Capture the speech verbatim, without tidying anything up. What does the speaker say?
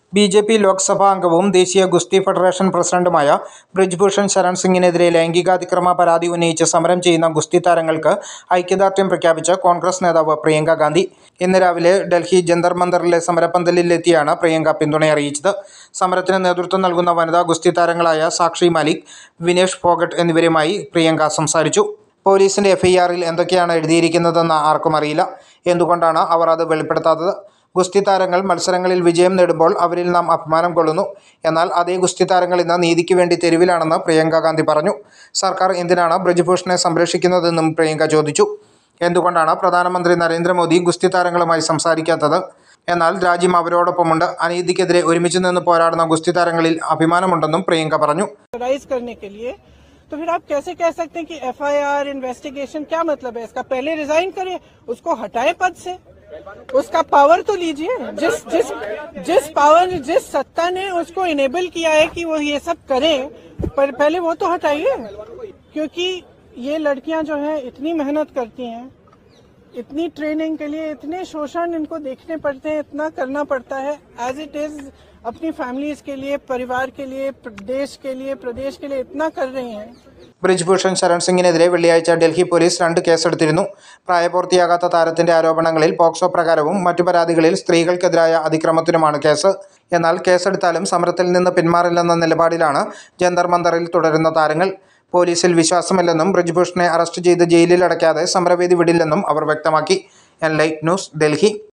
B J P Lok Sabha അംഗവും ദേശീയ ഗുസ്തി ഫെഡറേഷൻ പ്രസിഡന്റുമായ ബ്രിജ്ഭൂഷൺ ശരൺ സിംഗിനെതിരെ ലൈംഗികാതിക്രമ പരാതി ഉന്നയിച്ച് സമരം ചെയ്യുന്ന ഗുസ്തി താരങ്ങൾക്ക് ഐക്യദാർഢ്യം പ്രഖ്യാപിച്ച കോൺഗ്രസ് നേതാവ് പ്രിയങ്ക ഗാന്ധി ഇന്ന് രാവിലെ ഡൽഹി ജന്തർ മന്ദറിലെ സമരപ്പന്തലിലെത്തിയാണ് പ്രിയങ്ക പിന്തുണയറിയിച്ചത്. സമരത്തിന് നേതൃത്വം നൽകുന്ന വനിതാ ഗുസ്തി താരങ്ങളായ സാക്ഷി മാലിക്, വിനേഷ് ഫോഗട്ട് എന്നിവരുമായി പ്രിയങ്ക സംസാരിച്ചു. പോലീസിന്റെ എഫ് ഐ ആറിൽ എന്തൊക്കെയാണ് എഴുതിയിരിക്കുന്നതെന്ന് ആർക്കും അറിയില്ല. എന്തുകൊണ്ടാണ് അവർ അത് വെളിപ്പെടുത്താത്തത്? ഗുസ്തി താരങ്ങൾ മത്സരങ്ങളിൽ വിജയം നേടുമ്പോൾ അവരിൽ നാം അഭിമാനം കൊള്ളുന്നു. എന്നാൽ അതേ ഗുസ്തി താരങ്ങൾ ഇന്ന് നീതിക്ക് വേണ്ടി തെരുവിലാണെന്ന് പ്രിയങ്ക ഗാന്ധി പറഞ്ഞു. സർക്കാർ എന്തിനാണ് ബ്രിജ്ഭൂഷണെ സംരക്ഷിക്കുന്നതെന്നും പ്രിയങ്ക ചോദിച്ചു. എന്തുകൊണ്ടാണ് പ്രധാനമന്ത്രി നരേന്ദ്രമോദി ഗുസ്തി താരങ്ങളുമായി സംസാരിക്കാത്തത്? എന്നാൽ രാജ്യം അവരോടൊപ്പമുണ്ട്. അനീതിക്കെതിരെ ഒരുമിച്ച് നിന്ന് പോരാടുന്ന ഗുസ്തി താരങ്ങളിൽ അഭിമാനമുണ്ടെന്നും പ്രിയങ്ക പറഞ്ഞു. तो फिर आप कैसे कह सकते हैं कि एफ आई आर इन्वेस्टिगेशन क्या मतलब है इसका? पहले रिजाइन करें, उसको हटाए पद से, उसका पावर तो लीजिए. जिस जिस जिस पावर जिस सत्ता ने उसको इनेबल किया है कि वो ये सब करे, पर पहले वो तो हटाइए. क्योंकि ये लड़कियां जो है इतनी मेहनत करती हैं, इतनी ट्रेनिंग के लिए इतने शोषण इनको देखने पड़ते हैं, इतना करना पड़ता है एज इट इज. अपनी फैमिलीज के लिए, परिवार के लिए, देश के लिए, प्रदेश के लिए इतना कर रही हैं. ബ്രിജ്ഭൂഷൺ ശരൺ സിംഗിനെതിരെ വെള്ളിയാഴ്ച ഡൽഹി പോലീസ് രണ്ട് കേസെടുത്തിരുന്നു. പ്രായപൂർത്തിയാകാത്ത താരത്തിന്റെ ആരോപണങ്ങളിൽ പോക്സോ പ്രകാരവും മറ്റു പരാതികളിൽ സ്ത്രീകൾക്കെതിരായ അതിക്രമത്തിനുമാണ് കേസ്. എന്നാൽ കേസെടുത്താലും സമരത്തിൽ നിന്ന് പിന്മാറില്ലെന്ന നിലപാടിലാണ് ജന്തർ മന്ദറിൽ തുടരുന്ന താരങ്ങൾ. പോലീസിൽ വിശ്വാസമില്ലെന്നും ബ്രിജ്ഭൂഷണെ അറസ്റ്റ് ചെയ്ത് ജയിലിൽ അടയ്ക്കാതെ സമരവേദി വിടില്ലെന്നും അവർ വ്യക്തമാക്കി. Enlight news, Delhi.